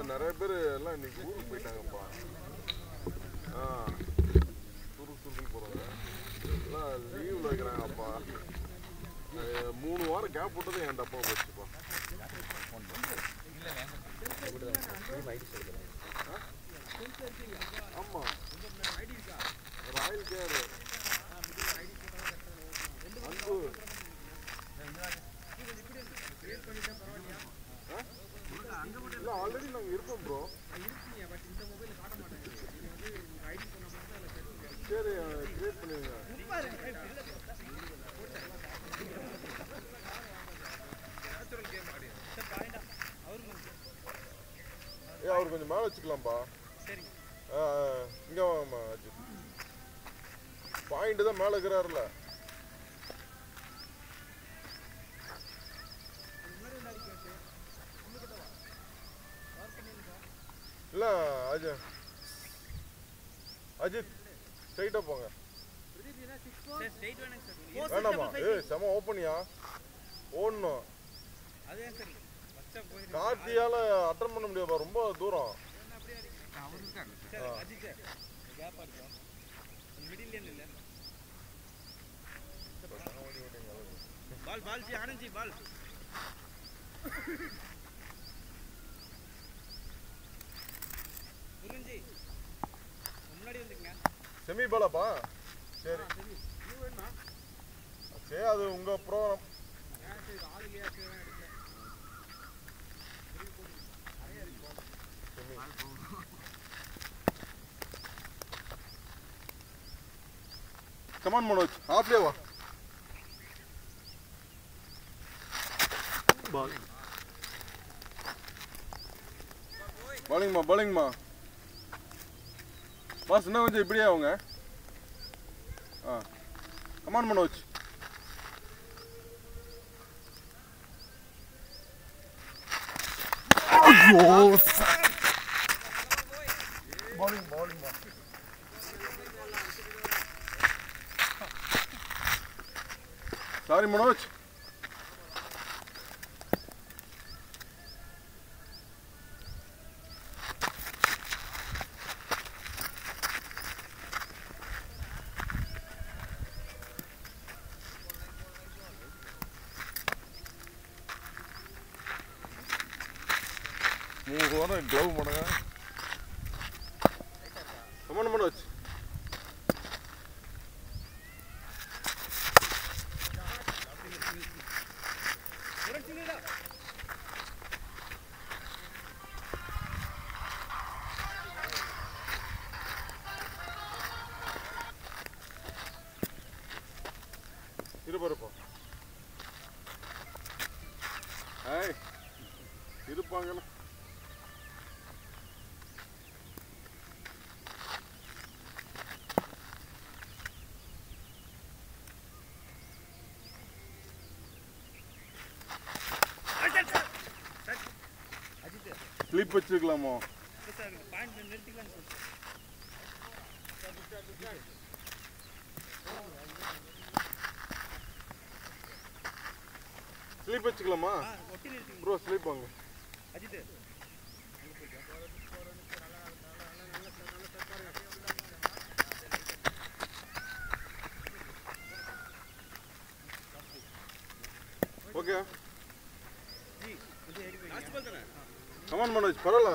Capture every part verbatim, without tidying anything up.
நிறைய பேர் எல்லாம் இன்னைக்கு ஊருக்கு போயிட்டாங்கப்பா. ஆ சுருக்கு சுருக்குன்னு போகிறாங்க எல்லாம் லீவில் வைக்கிறாங்கப்பா. மூணு வாரம் கேப் விட்டது என் டப்பா போச்சுப்பா. ஆமாம் ராயல் கேர் அன்பு இல்லை ஆல்ரெடி நாங்கள் இருப்போம் ப்ரோ. சரி கிரியேட் பண்ணிடுங்க. ஏ அவர் கொஞ்சம் மேலே வச்சுக்கலாம்ப்பா. இங்கே வாங்கம்மா அஜித். பாயிண்ட் தான் மேலே இருக்கிறாருல்ல. இல்லை அஜித் அஜித் ஸ்ட்ரைட்டாக போங்க. வேண்டாமா? ஏ செம ஓப்பனியா ஓடணும். கார்த்தியால அட்டன் பண்ண முடியாதுப்பா, ரொம்ப தூரம். செமி பாலாப்பா. சரி சரி அது உங்க ப்ரோக்ராம். கமான் மனோஜ் ஆஃப்லே வா. பால் பாலிங்மா பாலிங்மா பாஸ் என்ன கொஞ்சம் இப்படியே அவங்க. ஆ கமான் மனோஜ். ஐயோ பாலிங் பாலிங்மா. சாரி மனோஜ். மூணு வாரம் க்ளவ் பண்ணுங்க. கமான் மனோஜ். இருப்பா ஏய் இருப்பாங்கல்ல. ஸ்லிப் வச்சுக்கலாமோ? ஸ்லிப் வச்சுக்கலாமா ப்ரோ? ஸ்லிப் வாங்க. ஓகே கமான் மனோஜ் பரவாயில்ல.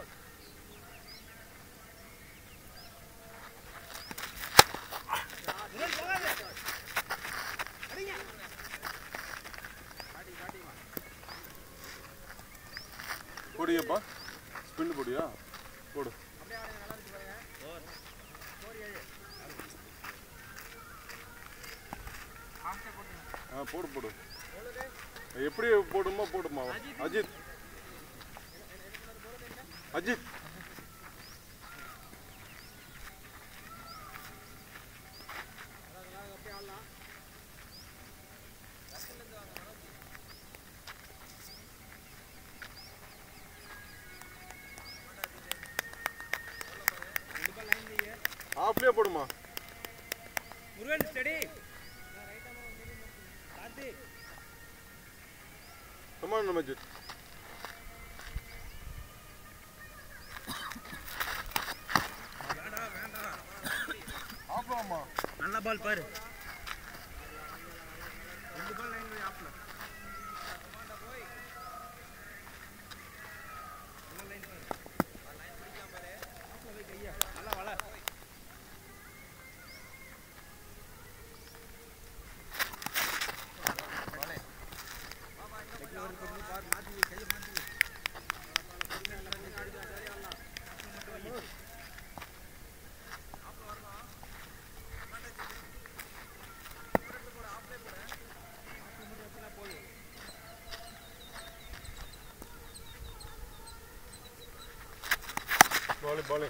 போடியாப்பா ஸ்பின் போடியா போடு. ஆ போடு போடு. எப்படி போடுமா போடுமா. அஜித் அஜித் ஆஃப்லே போடுமா. Murugan steady. Come on Ajith. ball பாரு ரெண்டு பால் லைன் போய் ஆப்ல என்ன லைன் பாரு லைன் பிடிக்காம பாரு ஆப்ல போய் கையா நல்லா வள வாலே மாமா இந்த ஒரு பக்கம் பார் மாத்தி கைய மாத்தி பொறுமையா எல்லாம் பண்ணி அடிச்சு சரியா இல்ல ஆப்ல வரணும் bowling bowling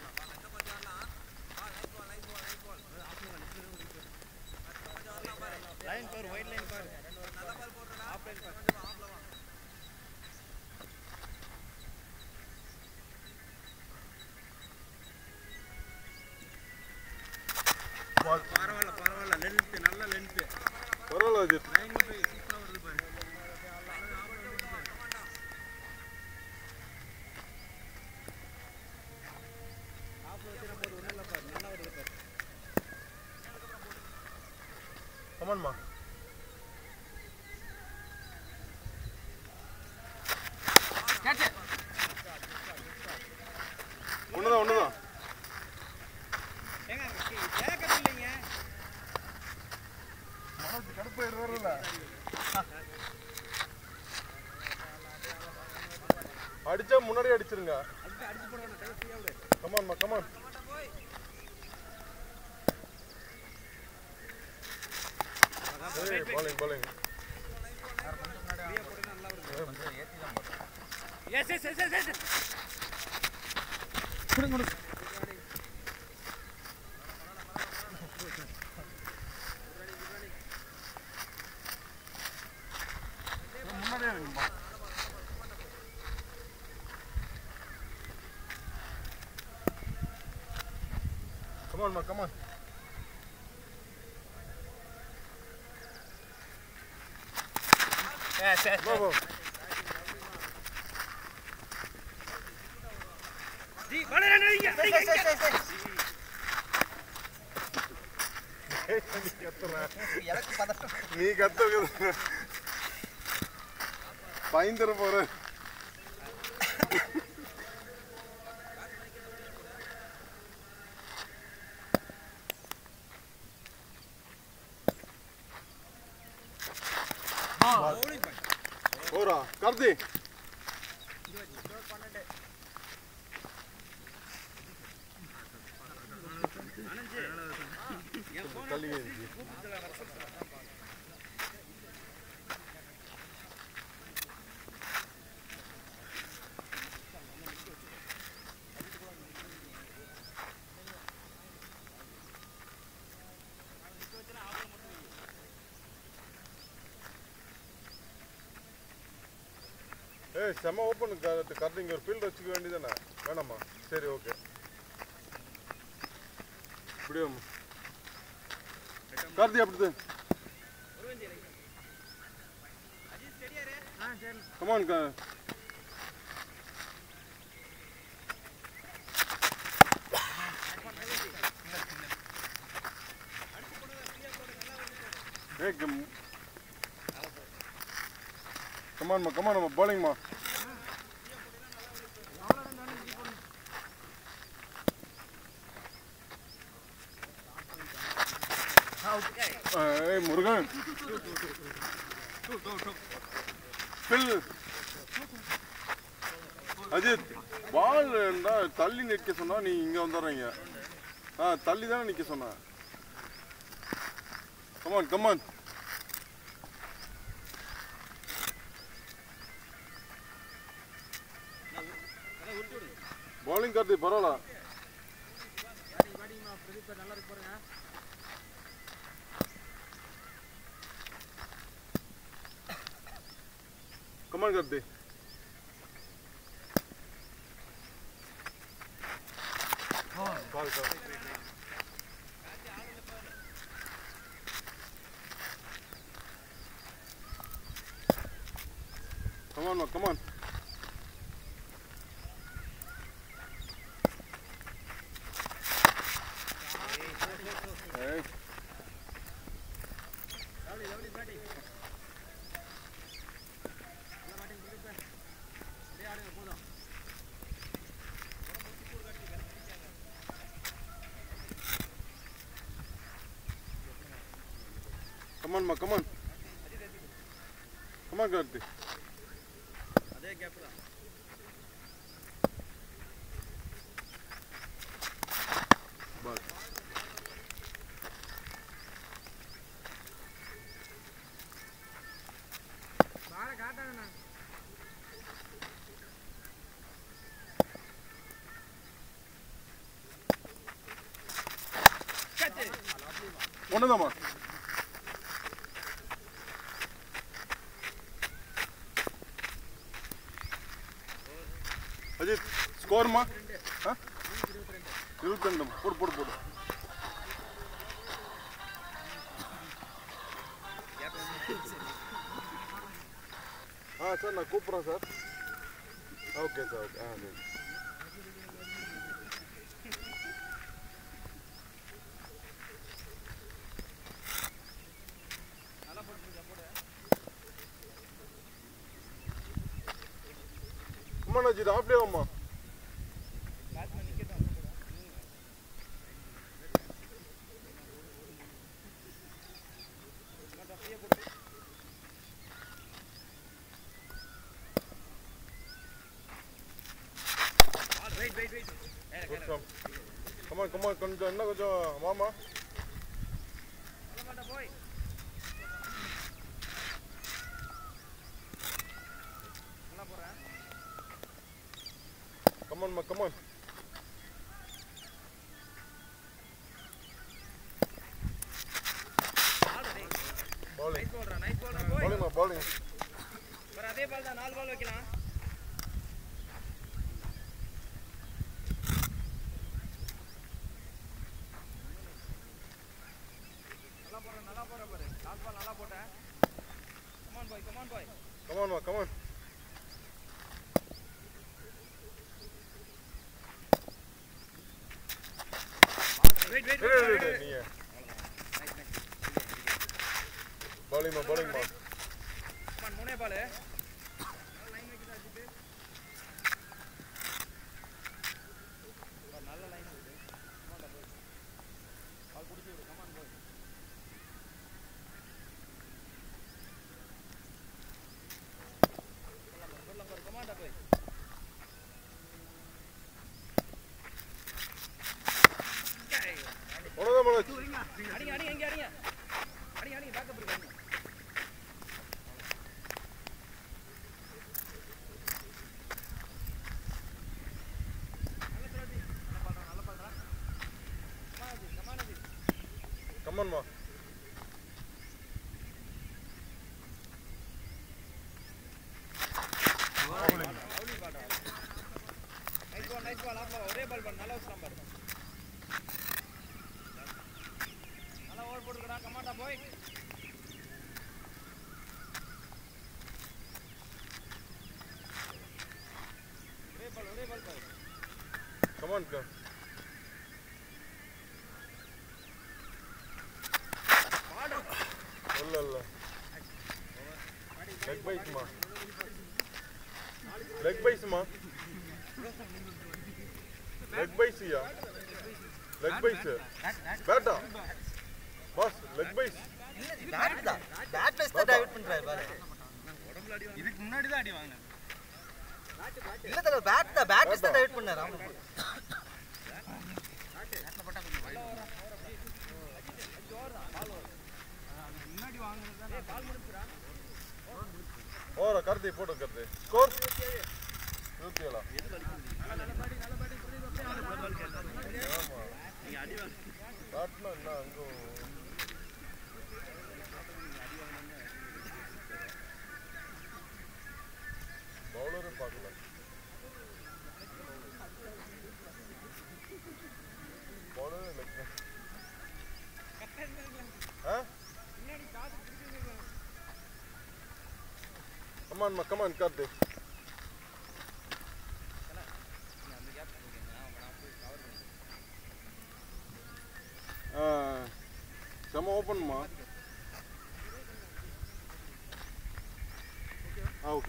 லைன் பாரு வைட் லைன் பாரு நல்ல பால் போடுறடா ஆஃப் லைன் பாரு ஆஃப்ல வா ball பரவாயில்லை பரவாயில்லை லென்த் நல்ல லென்த் பரவாயில்லை அஜித் லைன் போய் சூப்பரா வருது பாரு ஆஃப்ல வச்சிர போது ஒண்ணு இல்ல பாரு நல்லா வருது பாரு come on ma கேட்ச் ஒண்ணுதான் ஒண்ணுதான் ஏங்க கேட்க இல்லைங்க மனசு கடுப்பாயிடு வரல அடிச்சா முன்னாடி அடிச்சிருங்க அதுக்கு அடிச்சு போடுறேன் கை ஃப்ரீயா விடு come on ma come on hey bowling bowling ஃப்ரீயா போடுங்க நல்லா வருது ஏத்தி தான் போடு எஸ் எஸ் எஸ் எஸ் குடு குடு முன்னாடியே இருக்குமா come on ma come on yes yes go go டி பாலே அடிங்க அடிங்க எனக்கு பதட்டம் நீ கத்துறது பயந்துற போற bowling பாய் ஓரா கர்தி தள்ளி ஏய் செம ஓப்பன் கரெக்ட் இங்க ஒரு ஃபீல்ட் வச்சுக்க வேண்டியதானே வேணாமா சரி ஓகே இப்படியே கார்த்தி அப்படிது கமான் கா ஏய் கம் கமான் மா கமான் மா bowling மா ஏய் முருகன் பில் அஜித் பால் தள்ளி நிற்க சொன்னா நீ இங்க வந்துடுறீங்க ஆ தள்ளி தானே நிற்க சொன்ன கமான் கமான் bowling கார்த்தி பரவாயில்ல कमान कर दे बॉल कर come on come on hey Come on, ma, come on. Come on, Karthi. அதே கேப் தான். Ball. பார காட்டாங்க நான். கட்டு. ஒண்ணுதாம்மா. அஜித் ஸ்கோர்மா இருபத்தி ரெண்டு போடு போடு போடு ஆ சார் நான் கூப்பிட்றேன் சார் ஓகே சார் ஓகே ஆ சரி அம்மா அஜித் ஆஃப்லேயே அம்மா Come on, come on, கொஞ்சம் என்ன கொஞ்சம் மாமா Come on, ma, come on. Bowling. Nice ball, nice ball, boy. Bowling, ma, bowling. पर அதே பால் தான் நாலு பால் வைக்கலாம் நல்லா போற நல்லா போற பாரு லாஸ்ட் பால் நல்லா போட்ட come on boy come on boy Come on, ma, come on. wait wait Wait, wait, wait, நீங்க nice nice bowling, ma, bowling, ma. come on மூணே பால் லைன் வைக்குதா அஜித் நல்ல லைன் இருக்கு come on boy பால் புடிச்சு விடு come on boy சொல்லலாம் பாரு come on boy ஒண்ணுதான் மனோஜ் அடிங்க அடிங்க இங்க அடிங்க அடிங்க அடிங்க பேக்கப் இருக்கு நல்ல த்ரோடி நல்ல பால்றா நல்ல பால்றா கமானஜி கமானஜி Come on, ma. பவுலிங் பால்றா nice ball nice ball off ஒரே பால் பண்ண நல்லா வச்சலாம் பாரு நல்லா ஓவர் போடுறடா கமாண்டா போய் ஒரே பால் ஒரே பால் பாரு Come on, come. பாடு இல்ல இல்ல leg bite ma leg bite ma leg bite யா leg bite பேட்டா பாஸ் leg bite இல்ல பேட் தான் பேட் பேஸ் தான் டைவர்ட் பண்றாரு பாரு உடம்புல அடி வாங்க இதுக்கு முன்னாடி தான் அடி வாங்குனேன் இல்ல தல பேட் தான் பேட் பேஸ் தான் டைவர்ட் பண்ணாரு அவனுக்கு பேட்ல போட்டா கொஞ்சம் நல்லா ஓர ஓர அஜித் ஓரா பால் ஓர முன்னாடி வாங்குனது தான் ஏய் பால் முடிச்சுடா ஓர கர்தி போடு கர்தி ஸ்கோர் இருபத்தி ஏழு நல்ல பாடி நல்ல பாடி புரியுது அப்படியே ஆடு பால் கேட்டாங்க ஆமா நீங்க அடி வாங்க காட்னா என்ன அங்க பவுலரே பார்க்கல பவுலரே லைக் ஆ முன்னாடி காது திருப்பி come on ma come on கர்தி அந்த கேப் பண்ணிருக்கீங்க நான் போய் கவர் பண்ணி ஆ செம ஓபன் மா ஆ ஓகே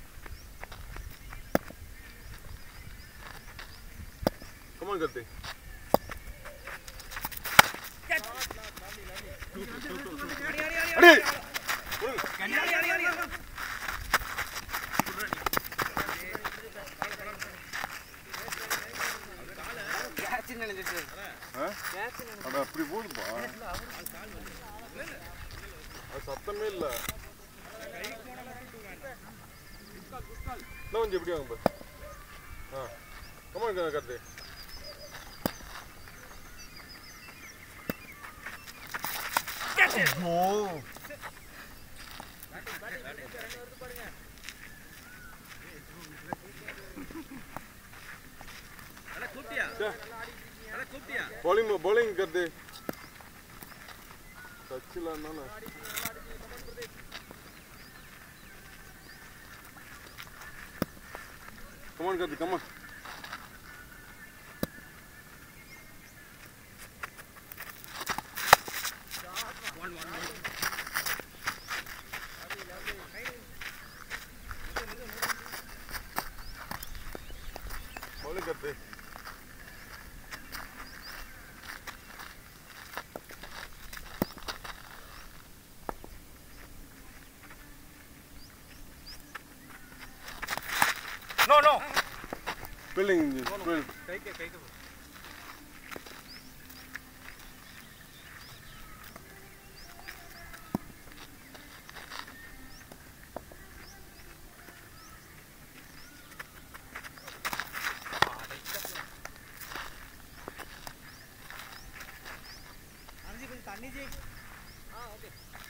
come on கர்தி அடி அடி அடி அடி அது அப்படி போடுப்பா. அது சத்தமே இல்லை. இன்னும் கொஞ்சம் எப்படி வாங்க. ஆ கமான் கருத்து. ஓ बॉलिंग बॉलिंग कर दे टच लाना ना कम ऑन कर दे कम ऑन बॉलिंग कर दे No, no. Filling, fill. Take it, take it. Anji, कुछ तानी जी. हाँ, okay.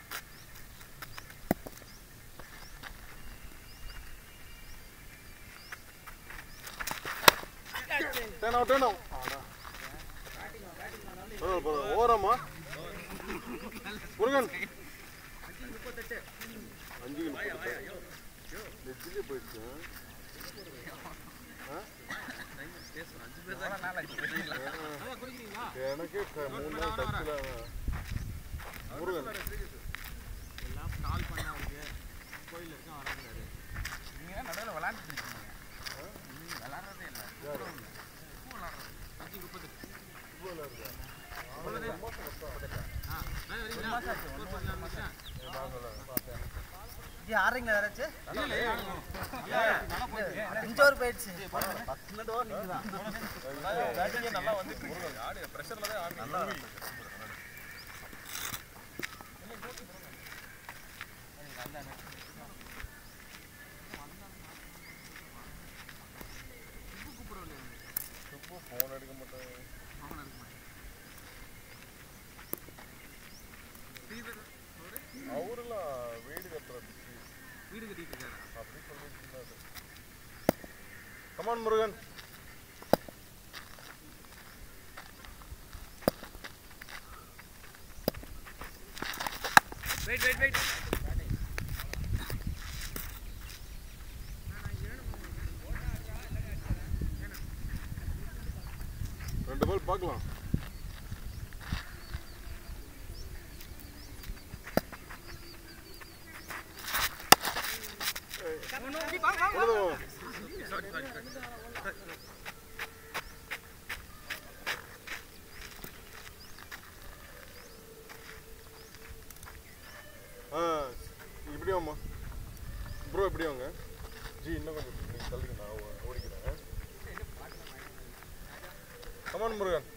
Ten out, ten out. ஓரமா முருகன் அஞ்சு நெத்திலே போயிடுச்சு எனக்கே மூணு நாள் டச்சில் முருகன் எல்லாம் கால் பண்ணா இருக்கு கோயில் இருக்கு வராது நீங்க நடுவில் விளையாண்டுட்டு இருக்கீங்க விளையாடுறதே இல்லை அஞ்சு முப்பது அஞ்சோர் போயிடுச்சு நல்லா வந்து பிரஷர்ல தான் நல்லா फोन எடுக்க மாட்டேன் फोन எடுக்க மாட்டேன் அவருல வீடு கட்டறது வீடு கட்டிட்டு இருக்காரு அப்படி சொல்லிட்டு come on Murugan wait wait wait ரெண்டு பால் பார்க்கலாம் இப்படி வாமா ப்ரோ இப்படி வாங்க ஜி இன்னும் கொஞ்சம் தள்ளிங்க நான் ஓடிக்கிறேன் come on Murugan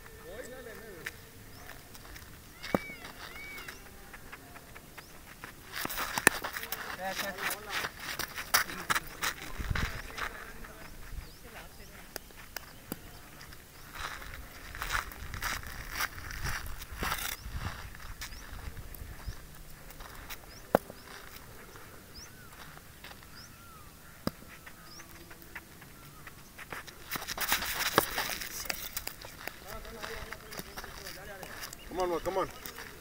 Come on, come on.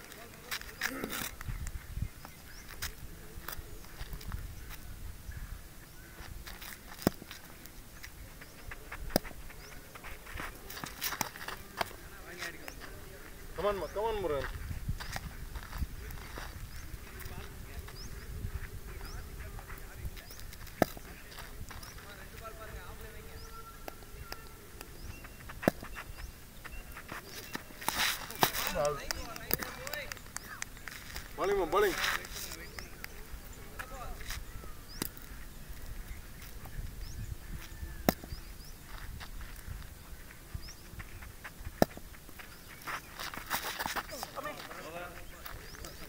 Come on, come on, Muran. Bowling, bowling.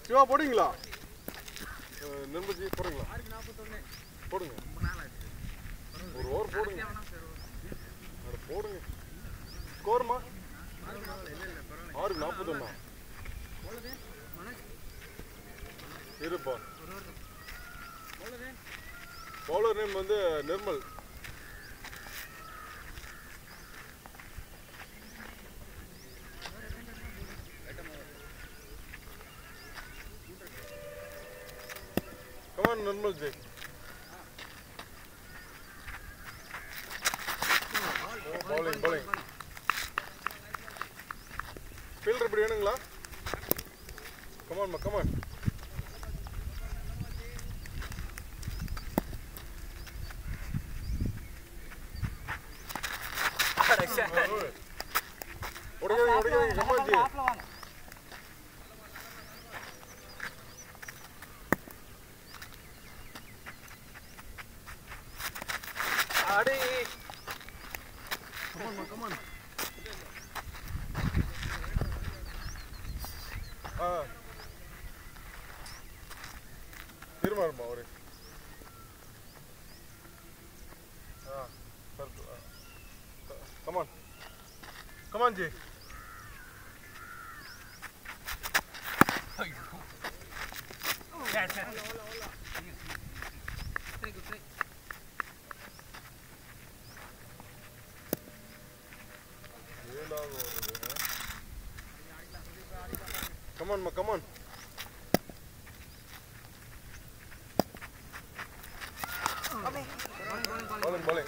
Siva போடுங்களா? நண்பர்ஜி போடுங்களா? போடுங்க. ஒரு ஓவர் போடுங்க. அட போடுங்க. ஸ்கோர்மா? ஆறு நாற்பத்தொன்னா. இருப்பா. பவுலர் நேம் வந்து Nirmal. Come on, Nirmal ji. Oh, bowling, bowling. Fielder எப்படி வேணுங்களா? Come on, come on. ஓடுங்க, ஓடுங்க, come on ji. Adi. Come on, come on. Ah. Hirmarma ore. Ah. Come on. Come on, Jay. Yes, yes. Take it, take. Come on, ma, come on. Bowling, bowling.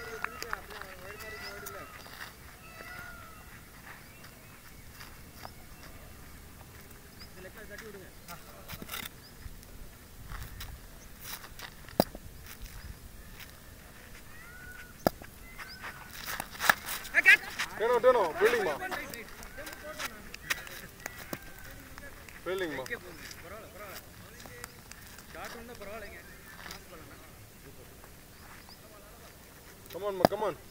Turn on, turn on. Fielding ma. Fielding ma. Come on ma, come on.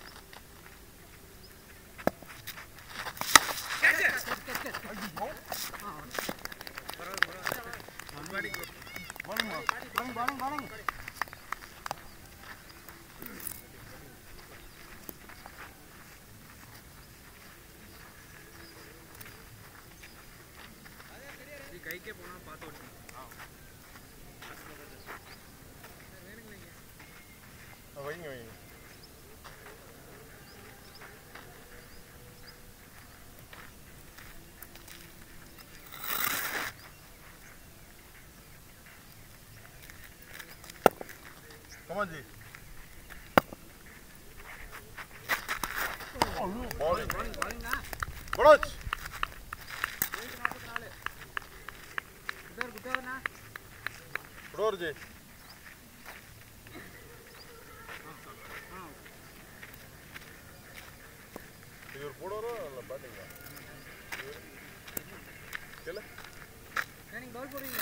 Bowling ma. Bowling, bowling, bowling. கைக்கே போனா பாத்து ஓடுங்க. வேணுங்களேங்க. ஆ வைங்க வைங்க. Come on ji. Bowling, bowling, bowling da. Manoj. Good ji. இவர் போடுறோ இல்ல பேட்டிங்கா? கேளு. நீங்க பவுல் போடுவீங்களா?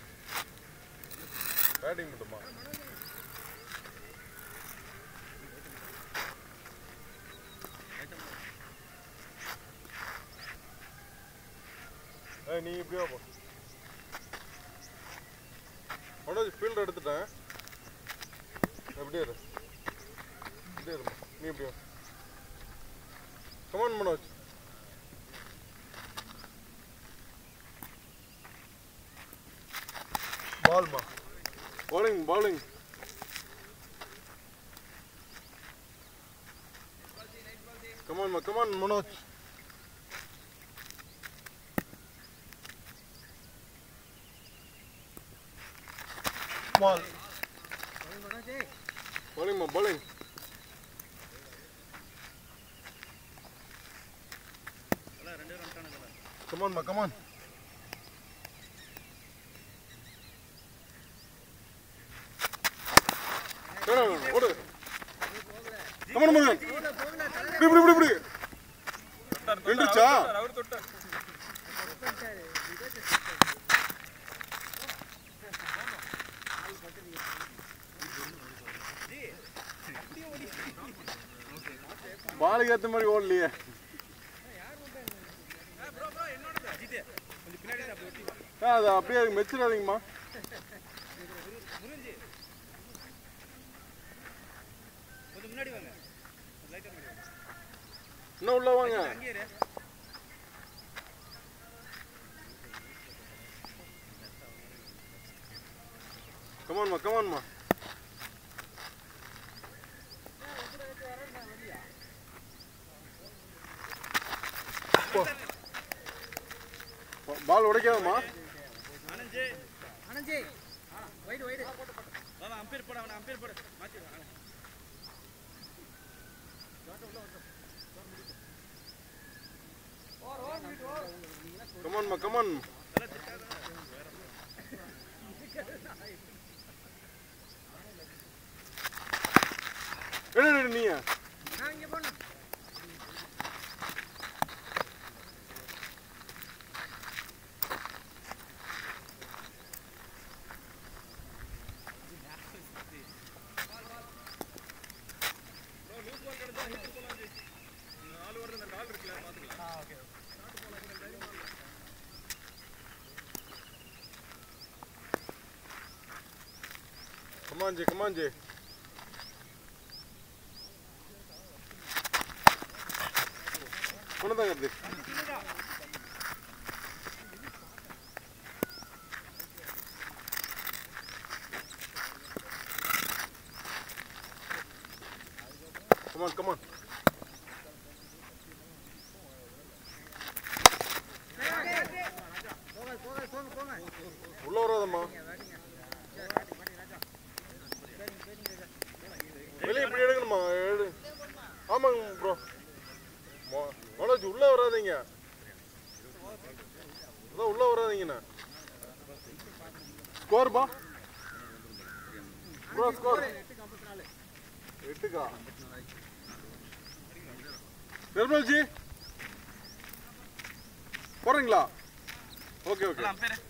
பேட்டிங் மட்டுமா? ஏய் நீ இப்படியே போ. மனோஜ் ஃபீல்ட் எடுத்துட்டேன். அப்படியே இரு. அப்படியே இரு. நீ அப்படியே. Come on Manoj. Ball ma. Bowling, bowling. Come on ma, come on Manoj. Ball. Bowling ma, bowling. Come on ma, come on. Come on, odu. Come on Manoj. Pudi pudi pudi pudi. Enducha. Avaru totta. பாலுக்கு ஏத்த மாதிரி ஓடலையே. Bro bro என்னோடது அஜித் கொஞ்சம் பின்னாடி அப்படி ஓட்டி வா. அது அப்படியே மெச்சிடாதீங்கம்மா. இன்னும் உள்ள வாங்க. கமான்மா கமான்மா. பால் உடைக்காதம்மா. ஆனந்தி ஆனந்தி வைடு வைடு வா அம்பீர் போடு அவன அம்பீர் போடு மாத்தி வா. Come on, ma, come on. Hey, hey, Nia. Come on, Jay, come on, Jay. What are they? Come on, come on. Ulla varadamma. வெளிய இப்படி எடுக்கணுமா? எடு. ஆமாங்க ப்ரோ. மனோஜ் உள்ள வராதீங்க. அதான் உள்ள வராதீங்கண்ணா. ஸ்கோர் பா. Bro score. எட்டுக்கா. நிர்மல் ஜி. போறீங்களா? Okay okay.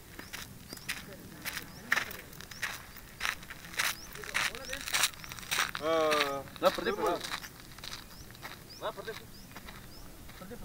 ना प्रदीप ना ना Pradeep Pradeep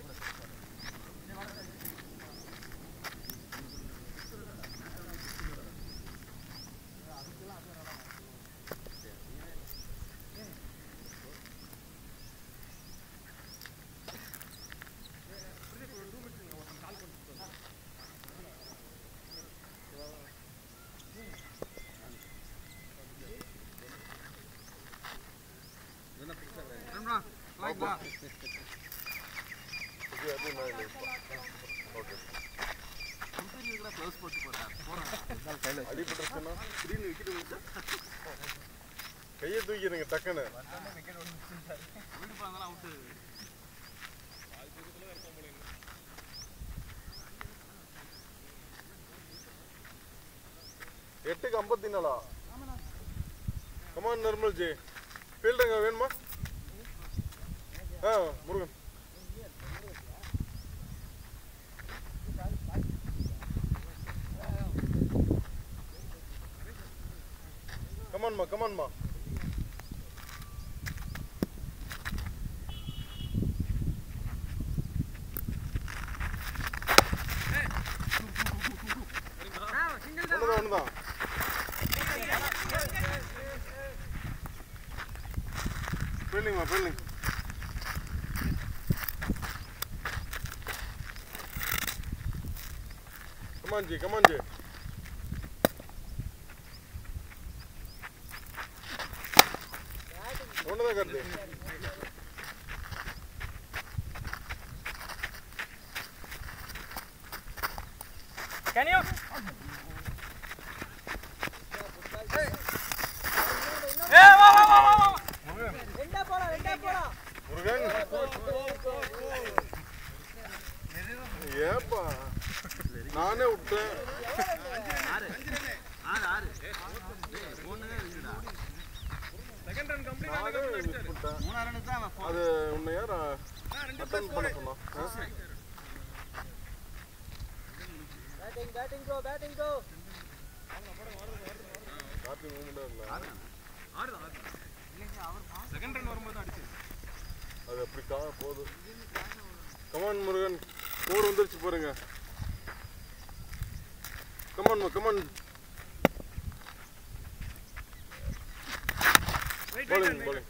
Like that. Okay. Company इधर क्लोज போட்டு போறா போறா அடி பண்றதுனா ஸ்கிரீன் விக்கெட் விழுந்து கையை தூக்கிடுங்க டக்கன வந்தானே விக்கெட் விழுந்துட்டாரு வீடு போனால அவுட் பால் தூக்கத்துல இருக்க போல எட்டுக்கு ஐம்பத்தி நாலு. Come on Nirmal G. ஃபீல்டிங் வேணுமா? ஆ முருகன். கமான்மா கமான்மா. ஒண்ணுதான் ஒண்ணுதான். ஃபீல்டிங்மா fielding. Come on, Ji. Come on, Ji. What are they doing? Can you? Hey, wow, wow, wow, wow. ரெண்டா போடா ரெண்டா போடா முருகன். ஏப்பா நானே விட்டேன். ஆறு ஆறு ஆறு மூணு இருக்குடா. செகண்ட் ரன் கம்ப்ளீட் ஆனது மூணு ரன் தான் அவன். அது உன்னை யார் அட்டெண்ட் பண்ண சொன்னா? Batting batting go batting go batting movement இல்ல. ஆறு ஆறு இல்லங்க அவர் செகண்ட் ரன் வரும்போது அடிச்சு அது அப்படி கா போகுது. கமான் முருகன். ஸ்கோர் வந்துருச்சு பாருங்க. Come on, come on. Wait, Bowling, wait, wait. bowling.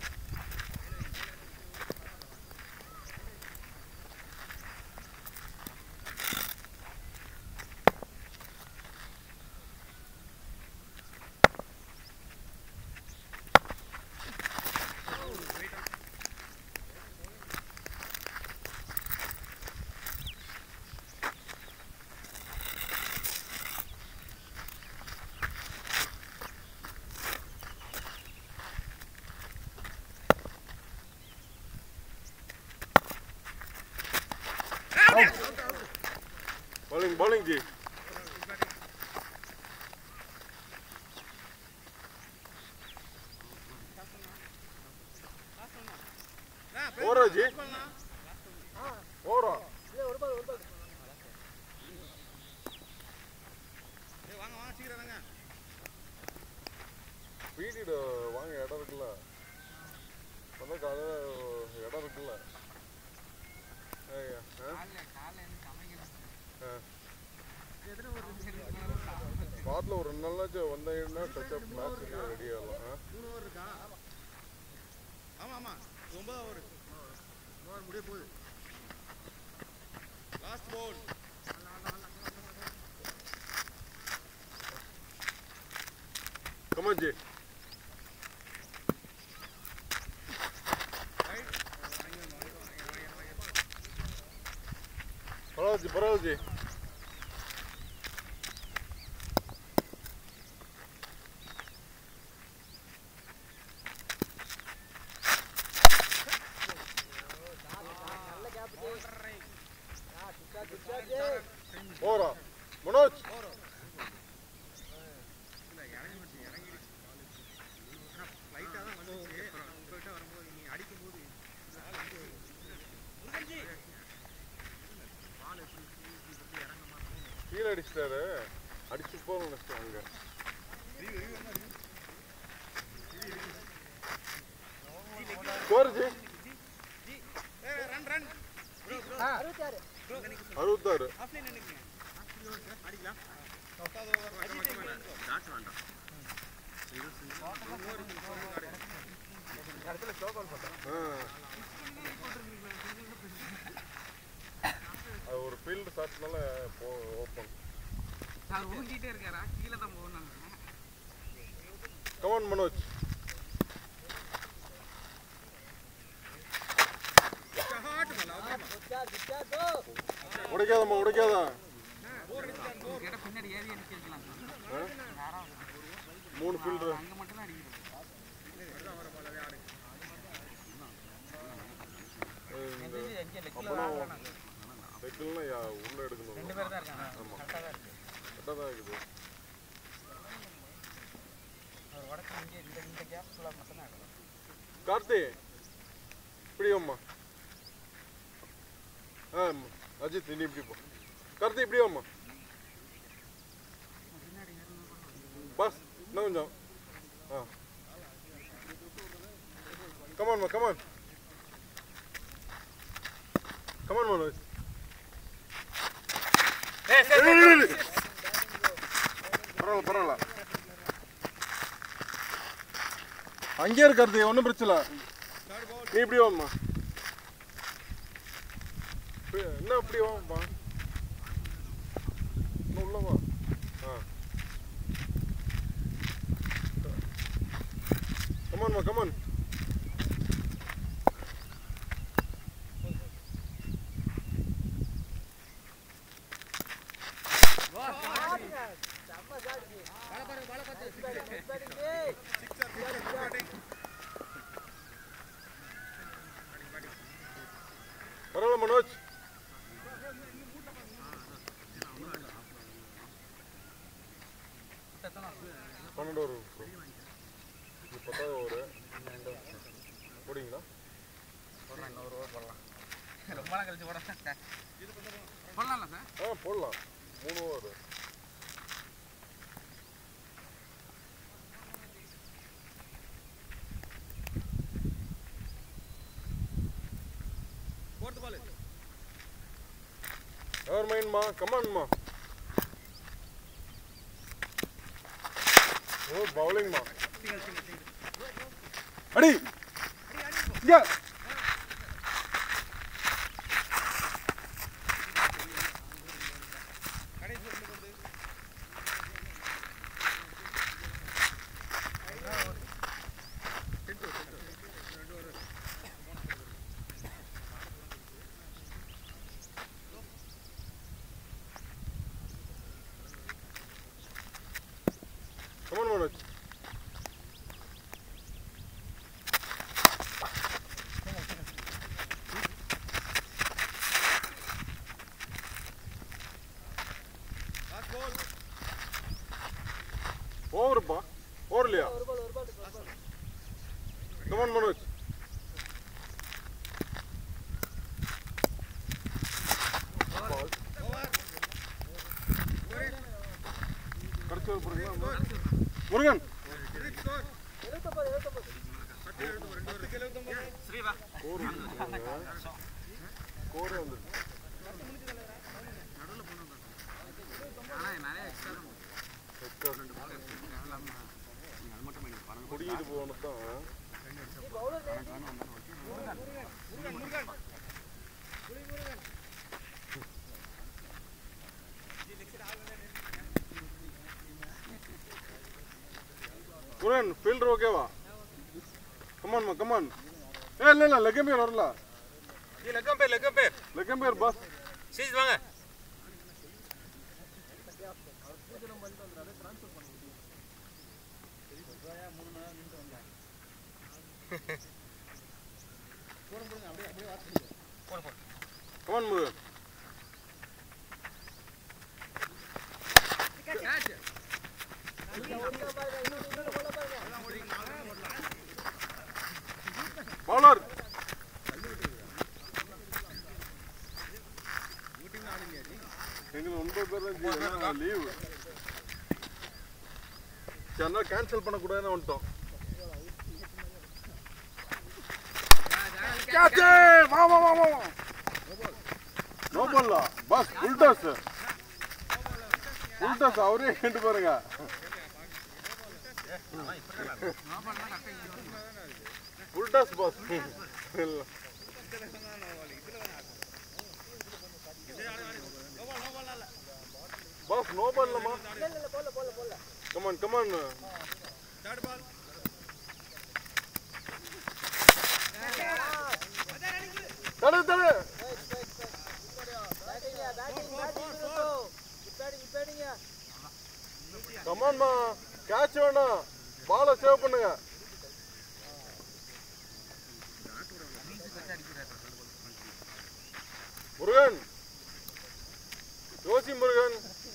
Bowling, bowling, G. Ora, G. Ora. வாங்க வாங்க சீக்கிரம் வாங்க. வீடிட வாங்க இடம் இருக்குல்ல. அதான் கால இடம் இருக்குல்ல. ஐயா. காலைல காலைல என்ன சமைக்கணும். ஆ. எதுல ஒரு வாரத்துல ஒரு ரெண்டு நாளாச்சு வந்தீங்கன்னா டச் அப் மேட்ச் ரெடி ஆகலாம். மூணு ஓவர் இருக்கா? ஆமா ஆமா. ஒன்பது ஓவர். ஓவர் முடிய போகுது. Last ball. Come on, G. Paraji, Paraji. Ora, Manoj. கீழே அடிச்சிட்டாரு அடிச்சு போக நினைச்சிட்டாங்க ஸ்கோர் ஜி ரன் ரன் அறுபத்தாறு ஆஃப்லைன் நினைக்கிறேன் அடிக்கலாம் பத்தாவது ஓவர் டாட் வேண்டாம் இடத்துல ஸ்லோ கால் போட்டேன் அது ஒரு ஃபீல்டு ஷாட்னால போ ஓப்பன் சார் ஊங்கிட்டே இருக்காரா கீழே தான் போகணும் கமான் மனோஜ் உடைக்காதம்மா உடைக்காதா பின்னாடி ஏறி அடிக்கலாம் மூணு ஃபீல்டர் அங்கே மட்டும் தான் அடிக்கிறது லெக்லாம் யா உள்ள எடுக்கணும் ரெண்டு பேர் தான் இருக்காங்க ஆமா கரெக்டாக தான் இருக்குது கரெக்டாக தான் இருக்குது அவர் உடச்சு இங்கே இந்த இந்த கேப் ஃபுல்லாக மட்டும் தான் இருக்கும் கார்த்தி இப்படி வாம்மா ஆ அஜித் நீ இப்படி போ கார்த்தி இப்படி வாம்மா பஸ் இன்னும் கொஞ்சம் ஆ கமான்மா கமான் கமான் மனோஜ் பரவாயில்ல பரவாயில்ல அங்கே இருக்கிறது ஒன்றும் பிரச்சனை நீ இப்படி வாம்மா என்ன இப்படி வாம்மா இன்னும் உள்ள வா ஆ கமான்மா கமான் பரவாயில்ல மனோஜ் பன்னெண்டு ஓவர் இது பத்தாவது ஓவர் போடுங்களா போடலாம் இன்னொரு ஓவர் போடலாம் ரொம்ப நாள் கழிச்சு போட போடலாம்ல சார் ஆ போடலாம் மூணு ஓவர் ஃபோர்த் பால் எவர் மைண்ட்மா கமான்மா Oh, bowling ma. Adi. Yeah. Come on, Manoj. Over, ba. Over, Liya. Come on, Manoj. Ball. Karchu over. Murugan. குடியிட்டு போனதான் Murugan, fielder okay va? Come on, ma, come on. Hey, le, le, leg umpire வரல. ये leg umpire, leg umpire. Leg umpire boss. சீஸ் வாங்க. Come on, Murugan. Bowler. எங்க ஒன்பது பேர் தான் லீவ். சேனல் கேன்சல் பண்ண கூடாதுன்னு வந்துட்டோம். கேட்ச்! வா வா வா வா. No ball. Boss full toss. Full toss அவரே கேட்டு பாருங்க. Full toss boss. Boss, no ball, ma. Come on, come on. Third ball. Tade, tade. Come on, ma. Catch வேணா. பாலை சேவ் பண்ணுங்க. முருகன். யோசி Murugan.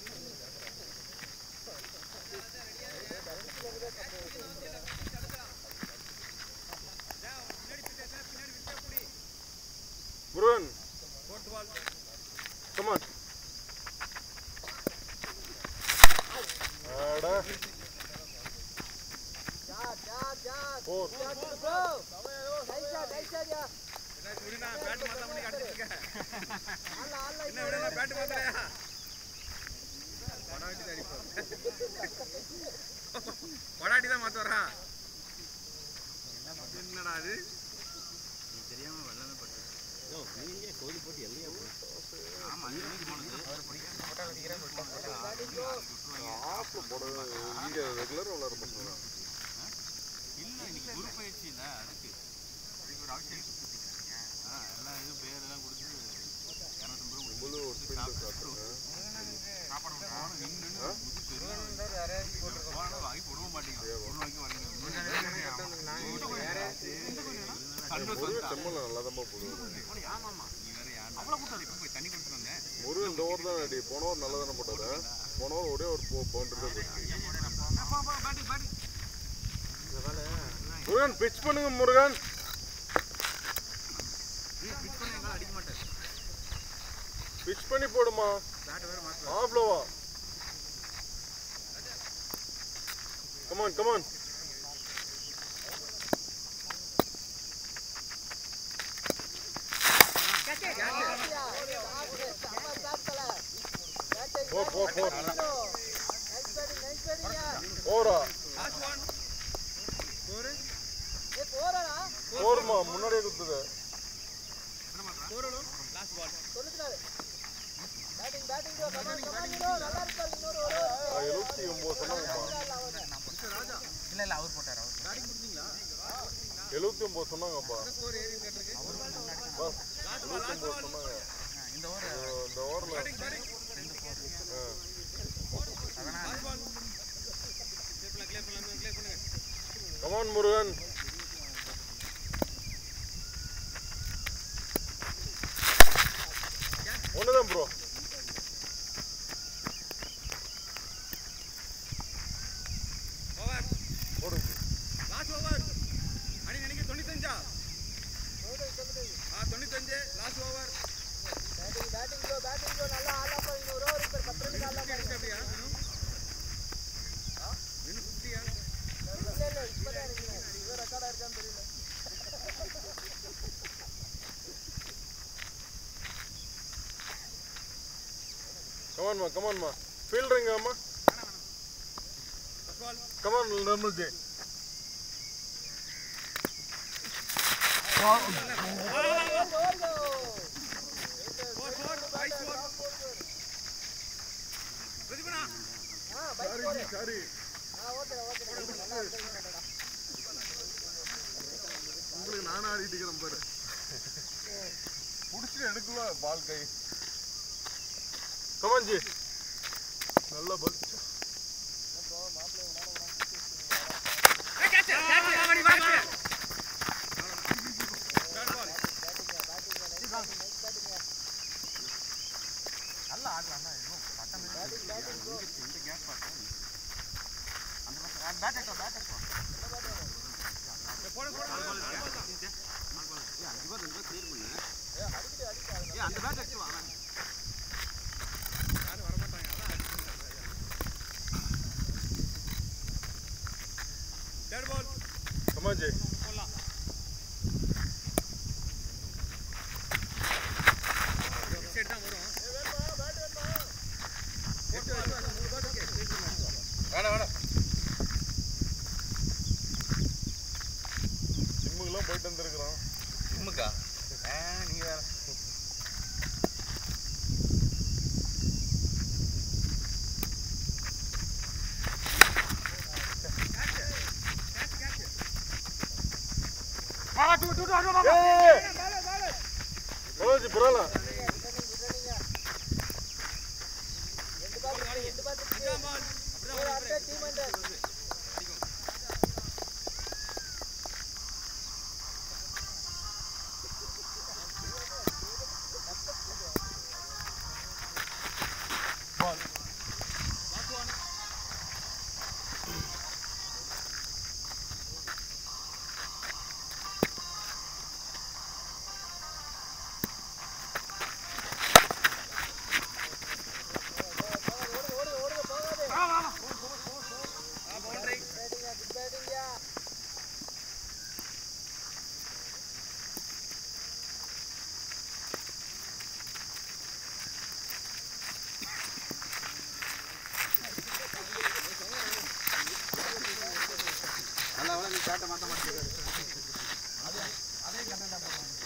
Murugan. Fourth ball. Come on. Ada. Jad, jad, jad. Four. Jad to go. Nice shot, nice shot, yeah. என்ன குடினா bad மாத்த பண்ணி அடிச்சிட்டு இருக்க. அல்ல அல்ல என்ன விடனா பேட் மாத்தலையா? படாட்டி தான் அடிப்போம். படாட்டி தான் மாத்துறா. என்னடா இது? நீ தெரியாம வெள்ளமே பட்டு. யோ, நீங்க கோலி போட்டு எல்லையா போ. ஆமா, நீங்க போனது அவர் பிடிக்க போட்டா அடிக்கிறேன் சொல்லிட்டாங்க. ஆஃப்ல போடு. இங்க ரெகுலரா விளையாட போறாங்க. இல்ல இன்னைக்கு குரு பயிற்சி இல்ல அதுக்கு. அதுக்கு ஒரு ஆப்ஷன் கொடுத்துட்டீங்க. ஆ, எல்லாம் இது பேர் எல்லாம் கொடுத்து இருநூறு ரூபாய் முழு ஸ்பிரிண்ட் சாப்பிடுங்க. சாப்பாடு போறோம் நின்னு முது பெரிய வேற போட்டுறோம். போனா வாங்கி போடவே மாட்டீங்க. ஒரு நாளைக்கு வரீங்க. முருகன் செம்மல நல்லாதான் போடுவாரு. ஆமாமா. நீ வேற யார் அவ்வளவு கூட்டம் இப்ப போய் தண்ணி குடிச்சிட்டு வந்தேன். முருகன் இந்த ஓவர் தான் அடி. போன ஓவர் நல்லா தானே போட்டாரு. போன ஓவர் ஒரே ஒரு பவுண்டரி தான் போச்சு. முருகன் பிட்ச் பண்ணுங்க முருகன். பிட்ச் பண்ணி எங்க அடிக்க மாட்டேன். பிட்ச் பண்ணி போடுமா. பேட் வேற மாத்து. ஆஃப்ல வா. Come on, come on. Four, four, four. Ora. போர்மா முன்னாடியே குத்துது last ball batting batting bro come on come on bro நல்லா இருக்கு இன்னொரு ஒரு எழுபத்தி ஒன்பது சொன்னாங்கப்பா இல்ல இல்ல அவர் போட்டார் அவர் பேட்டிங் கொடுத்தீங்களா எழுபத்தி ஒன்பது சொன்னாங்கப்பா ஸ்கோர் ஏறி கேட்டிருக்கு அவர் முன்னாடி எழுபத்தி ஒன்பது சொன்னாங்க இந்த ஓவர் இந்த ஓவர்ல ரெண்டு ஃபோர் அதனால லாஸ்ட் பால் கிளியர் கிளியர் பண்ணலாம் கிளியர் பண்ணுங்க கமான் முருகன் ஒண்ணுதான் ப்ரோ ஓவர் போடுங்க லாஸ்ட் ஓவர் அடி நினைக்க தொண்ணூத்தஞ்சா ஆ தொண்ணூத்தஞ்சு last over batting batting bro batting bro நல்லா ஆல் ஆஃப் இன்னொரு ஓவர் இப்ப பத்து ரன் ஆல் ஆஃப் அப்படியா ஆ இன்னும் ஃபிஃப்டியா இல்ல இல்ல இப்பதான் இருக்கு இது ரெக்கார்டா இருக்கான்னு தெரியல Come on, ma. Come on, ma. Fielding, ma. Come on, normal J. Sorry, sorry. உங்களுக்கு நானா ஆடிட்டு இருக்கிறேன் பாரு புடிச்சிட்டு எடுக்கல பால் கை Come on, Ji. Nalla ball. Hey, catch it! Catch it! Avani, avani, avani. Third ball. Alla ஆடலாம்னா இன்னும் பட்டம் இந்த கேப் பாத்தா அந்த பக்கம் பேட் எடுத்து பேட் எடுத்து போடு போடு பால் பால் பால் பால் ஏ அஞ்சு பால் ரெண்டு பால் கிளியர் பண்ணு ஏ அடிக்கிட்டு அடிக்காத ஏ அந்த பேட் எடுத்து வா Third ball. Come on, Jay. Bola. Set da varum. Eh வேணா பேட் வேணா. போட்டு வா மூணு பால் ஓகே. வாடா வாடா. ஜிம்முக்குலாம் போயிட்டு வந்திருக்கறோம். ஜிம்முக்கா? ஆ நீ வேற. Ah, tu tu tu tu. Hey! Dale, dale. Bolo ji, bolo. ரெண்டு பால் ரெண்டு பால் அஞ்சாம் பால். ஒரு அடுத்த team under Ball. Last one. நல்லா வளர்ந்து காட்ட மாட்ட மாட்டேங்குது அதே அதே கண்டா போறாங்க